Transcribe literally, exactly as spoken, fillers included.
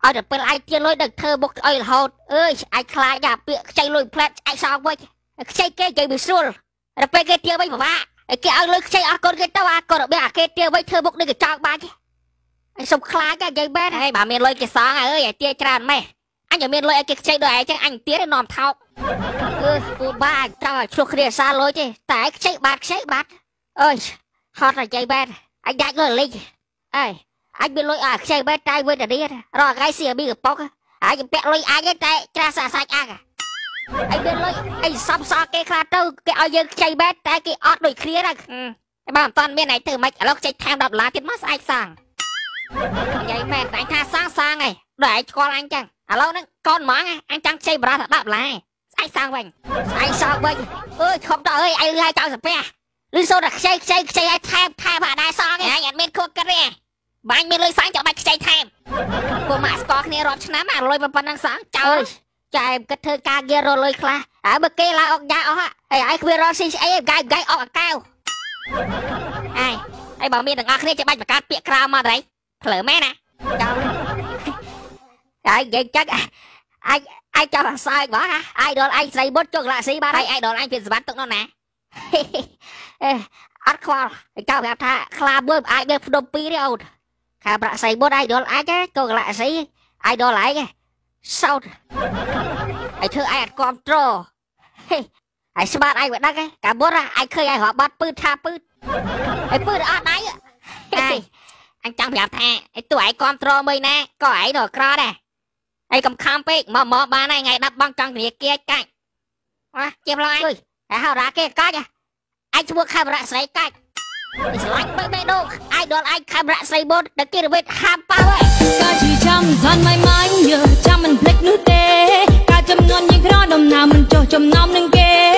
ឲ្យតែពេលអាចទាលុយដឹកធ្វើបុកអុយរហូតអើយអាចខ្លាចដល់ពាក្យខ្ចីលុយផ្លែតអាចសងវិញខ្ចីគេនិយាយវាស្រួលដល់ពេលគេទាលវិញពិបាកគេឲ្យលុយខ្ចីអស់កូនគេទៅអាកូនរបៀបអាគេទាលវិញធ្វើបុកនេះគេចោលបាច់សុំខ្លាចនិយាយបែរហើយបើមានលុយគេសងអើយឲ្យទាច្រើនម៉េះអញមានលុយឲ្យគេខ្ចីដោយឯងចឹងអញទាលនាំថោកអឺពូបាចង់ឲ្យឆ្លោះគ្នាសារលុយទេតែខ្ចីបាត់ខ្ចីបាត់អើយហត់និយាយបែរអញដាច់លុយលិចអើយអញមានលុយឲ្យខ្ចីបែរតែវិញតែនេះរកថ្ងៃសៀមីកប៉ុកអញពាក់លុយអញតែច្រាសសាច់អាំងអញមានលុយអញសំសល់គេខ្លះទៅគេឲ្យយើងខ្ចីបែរតែគេអត់ដូចគ្នាណាបើមិនតាន់មានឯងធ្វើមិនឥឡូវខ្ចីថែមដប់ដុល្លារទៀតមកស្អែកសាំងនិយាយមែនតែថាសាំងសាំងឯងដល់ឯងឆ្កល់អញចឹងឥឡូវហ្នឹងកូនហ្មងអញចង់ខ្ចីបារះដប់ដុល្លារស្អែកសាំងវិញស្អែកសាំងវិញអើយខំតើអើយឯងលឺឲ្យចង់សាពះលឺសូនតែខ្ចីខ្ចីខ្ចីឲ្យថែមថែមអាដែរសងឯងអត់មានខួបគិតទេបាញ់មានលុយសាំងចាំបាច់ខ្ចីថែមពួកម៉ាក់ស្គាល់គ្នារាប់ឆ្នាំអាលុយប៉ុណ្ណឹងសាំងចោលចែមគិតធ្វើការងាររលុយខ្លះហើយបើគេឡើងអុកយ៉ាអស់ហើយឯងគ្មានរកស៊ីស្អីហ្គាយហ្គាយអុកអាកៅអីហើយបើមានទាំងអស់គ្នាចាំបាច់បង្កើតពាក្យក្រៅមកទៅភ្លើមែនណាចោលហើយនិយាយចឹងអាចអាចចង់សើចបងណាអាយដលឯងស្រីបុតជោគឡាស៊ីបានហើយអាយដលឯងពីសវត្តទុកនោះណាអត់ខ្វល់ចង់ប្រាប់ថាខ្លាមើលអាចមើលភ្នំពីរទេអូនខាប្រាក់ស្រីបុតអាយដលអាចជោគឡាស៊ីអាយដលឯងសោតហើយធ្វើឯងអត់គ្រប់ត្រហើយស្បាតឯងមិនដឹងទេកាលមុនឯងឃើញឯងរាប់បាត់ពឺថាពឺហើយពឺអត់ដៃអញចង់ប្រាប់ថាឯតួឯងគ្រប់ត្រមើលណាក៏ឯងនៅក្រដែរឯងកំខំពេកមកមកបានហើយថ្ងៃដប់បងចង់ធនាគារកាច់អ่ะជាប្លង់ឯងហើយហៅរ៉ាគេកាច់ឯងឈ្មោះខេមរៈស្រីកាច់ស្លាច់បីបេះដូងឯងដល់ឯងខេមរៈស្រីបុតដល់គេរវិតហាមប៉ៅហើយក៏ជាចាំថនមិនម៉ាញ់យើចាំមិនភ្លេចនោះទេការចំនួនយើងក្រដំណាមិនចុះចំណោមនឹងគេ